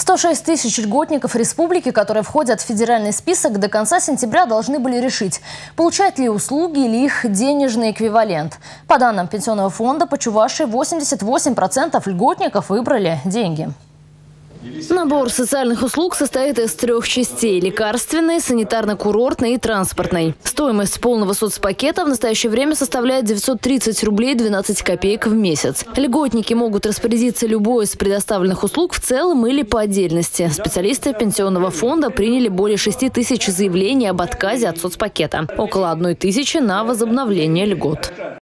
106 тысяч льготников республики, которые входят в федеральный список, до конца сентября должны были решить, получать ли услуги или их денежный эквивалент. По данным Пенсионного фонда, по Чувашии 88% льготников выбрали деньги. Набор социальных услуг состоит из 3 частей – лекарственной, санитарно-курортной и транспортной. Стоимость полного соцпакета в настоящее время составляет 930 рублей 12 копеек в месяц. Льготники могут распорядиться любой из предоставленных услуг в целом или по отдельности. Специалисты Пенсионного фонда приняли более 6 тысяч заявлений об отказе от соцпакета. Около 1 тысячи на возобновление льгот.